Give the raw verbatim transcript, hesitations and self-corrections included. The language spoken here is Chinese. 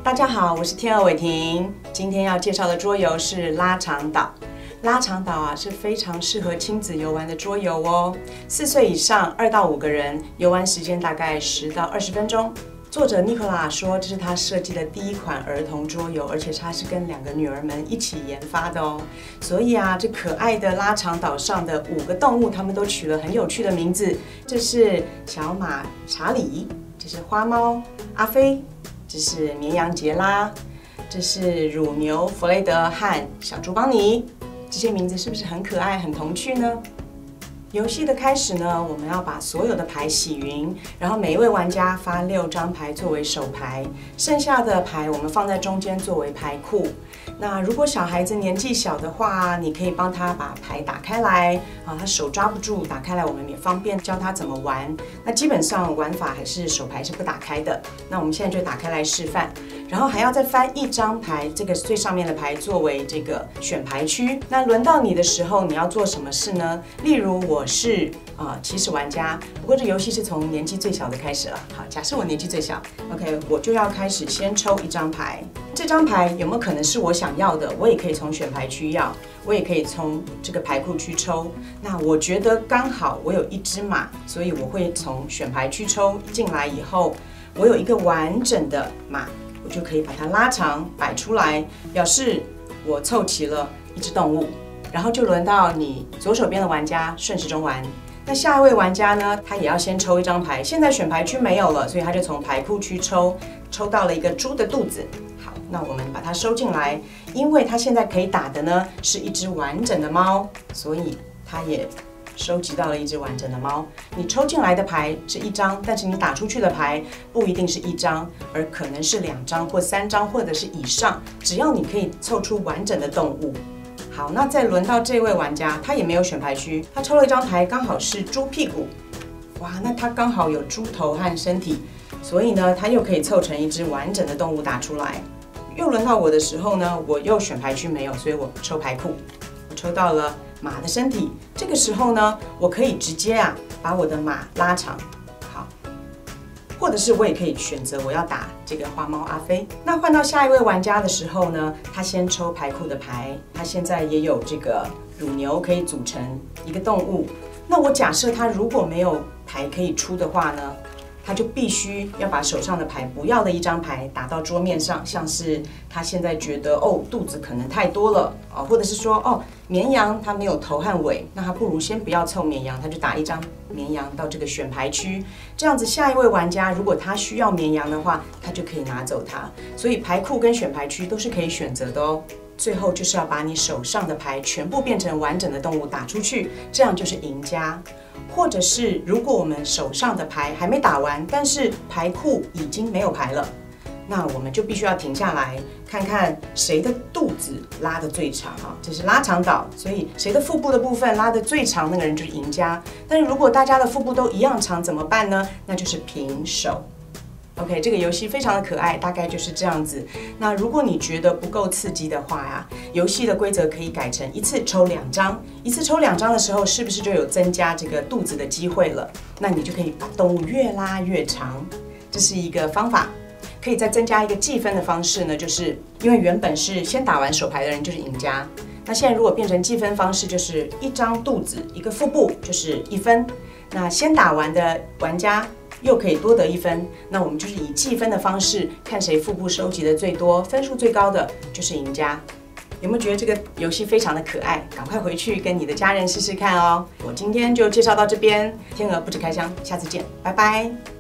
大家好，我是天鹅伟霆。今天要介绍的桌游是拉长岛。拉长岛啊是非常适合亲子游玩的桌游哦。四岁以上，二到五个人，游玩时间大概十到二十分钟。作者尼科拉说，这是他设计的第一款儿童桌游，而且他是跟两个女儿们一起研发的哦。所以啊，这可爱的拉长岛上的五个动物，他们都取了很有趣的名字。这是小马查理，这是花猫阿飞。 这是绵羊杰拉，这是乳牛弗雷德和小猪邦尼，这些名字是不是很可爱、很童趣呢？游戏的开始呢，我们要把所有的牌洗匀，然后每一位玩家发六张牌作为手牌，剩下的牌我们放在中间作为牌库。那如果小孩子年纪小的话，你可以帮他把牌打开来啊，他手抓不住，打开来我们也方便教他怎么玩。那基本上玩法还是手牌是不打开的。那我们现在就打开来示范，然后还要再翻一张牌，这个最上面的牌作为这个选牌区。那轮到你的时候，你要做什么事呢？例如我是啊、呃、起始玩家，不过这游戏是从年纪最小的开始了。好，假设我年纪最小 ，OK， 我就要开始先抽一张牌。这张牌有没有可能是我想要的？我也可以从选牌区要，我也可以从这个牌库区抽。那我觉得刚好我有一只马，所以我会从选牌区抽进来以后，我有一个完整的马，我就可以把它拉长摆出来，表示我凑齐了一只动物。然后就轮到你左手边的玩家顺时钟玩。那下一位玩家呢，他也要先抽一张牌。现在选牌区没有了，所以他就从牌库区抽，抽到了一个猪的肚子。好，那我们把它收进来，因为他现在可以打的呢是一只完整的猫，所以他也收集到了一只完整的猫。你抽进来的牌是一张，但是你打出去的牌不一定是一张，而可能是两张或三张，或者是以上。只要你可以凑出完整的动物。 好，那再轮到这位玩家，他也没有选牌区，他抽了一张牌，刚好是猪屁股。哇，那他刚好有猪头和身体，所以呢，他又可以凑成一只完整的动物打出来。又轮到我的时候呢，我又选牌区没有，所以我抽牌库，我抽到了马的身体。这个时候呢，我可以直接啊把我的马拉长。 或者是我也可以选择我要打这个花猫阿飞。那换到下一位玩家的时候呢，他先抽牌库的牌，他现在也有这个乳牛可以组成一个动物。那我假设他如果没有牌可以出的话呢，他就必须要把手上的牌不要的一张牌打到桌面上，像是他现在觉得哦肚子可能太多了啊，或者是说哦绵羊它没有头和尾，那他不如先不要凑绵羊，他就打一张绵羊到这个选牌区，这样子下一位玩家如果他需要绵羊的话，他就可以拿走它。所以牌库跟选牌区都是可以选择的哦。最后就是要把你手上的牌全部变成完整的动物打出去，这样就是赢家。 或者是，如果我们手上的牌还没打完，但是牌库已经没有牌了，那我们就必须要停下来，看看谁的肚子拉得最长啊，这是拉长岛，所以谁的腹部的部分拉得最长，那个人就是赢家。但是如果大家的腹部都一样长，怎么办呢？那就是平手。 OK， 这个游戏非常的可爱，大概就是这样子。那如果你觉得不够刺激的话呀，游戏的规则可以改成一次抽两张，一次抽两张的时候，是不是就有增加这个肚子的机会了？那你就可以把动物越拉越长，这是一个方法。可以再增加一个计分的方式呢，就是因为原本是先打完手牌的人就是赢家，那现在如果变成计分方式，就是一张肚子一个腹部就是一分，那先打完的玩家 又可以多得一分，那我们就是以计分的方式，看谁腹部收集的最多，分数最高的就是赢家。有没有觉得这个游戏非常的可爱？赶快回去跟你的家人试试看哦。我今天就介绍到这边，天鹅不止开箱，下次见，拜拜。